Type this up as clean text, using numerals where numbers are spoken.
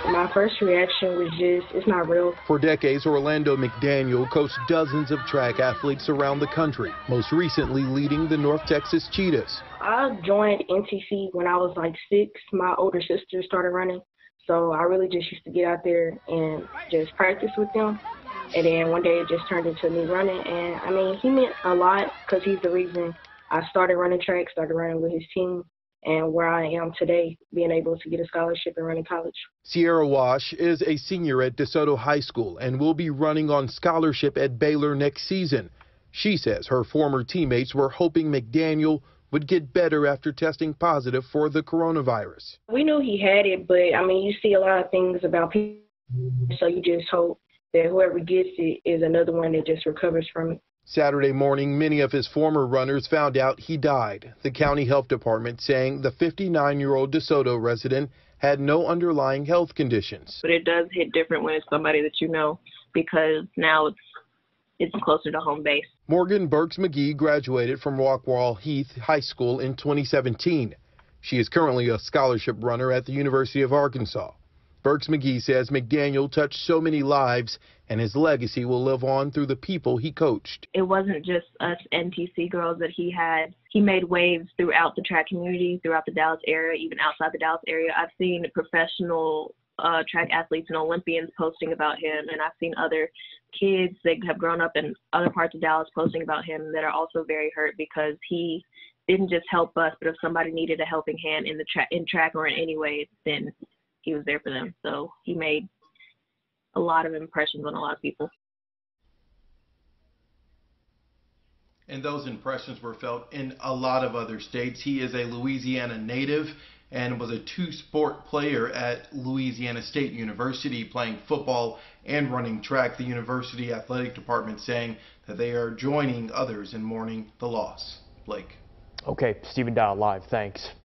My first reaction was just, it's not real. For decades, Orlando McDaniel coached dozens of track athletes around the country, most recently leading the North Texas Cheetahs. I joined NTC when I was like 6. My older sister started running, so I really just used to get out there and just practice with them. And then one day it just turned into me running. And I mean, he meant a lot because he's the reason I started running track, started running with his team, and where I am today, being able to get a scholarship and run in college. Sierra Wash is a senior at DeSoto High School and will be running on scholarship at Baylor next season. She says her former teammates were hoping McDaniel would get better after testing positive for the coronavirus. We knew he had it, but I mean, you see a lot of things about people, so you just hope that whoever gets it is another one that just recovers from it. Saturday morning, many of his former runners found out he died. The county health department saying the 59-year-old DeSoto resident had no underlying health conditions. But it does hit different when it's somebody that you know, because now it's closer to home base. Morgan Burks McGee graduated from Rockwall Heath High School in 2017. She is currently a scholarship runner at the University of Arkansas. Burks McGee says McDaniel touched so many lives, and his legacy will live on through the people he coached. It wasn't just us NTC girls that he had. He made waves throughout the track community, throughout the Dallas area, even outside the Dallas area. I've seen professional track athletes and Olympians posting about him, and I've seen other kids that have grown up in other parts of Dallas posting about him that are also very hurt because he didn't just help us, but if somebody needed a helping hand in track or in any way, then he was there for them. So he made a lot of impressions on a lot of people. And those impressions were felt in a lot of other states. He is a Louisiana native and was a two-sport player at Louisiana State University, playing football and running track. The university athletic department saying that they are joining others in mourning the loss. Blake. Okay, Stephen Dow live. Thanks.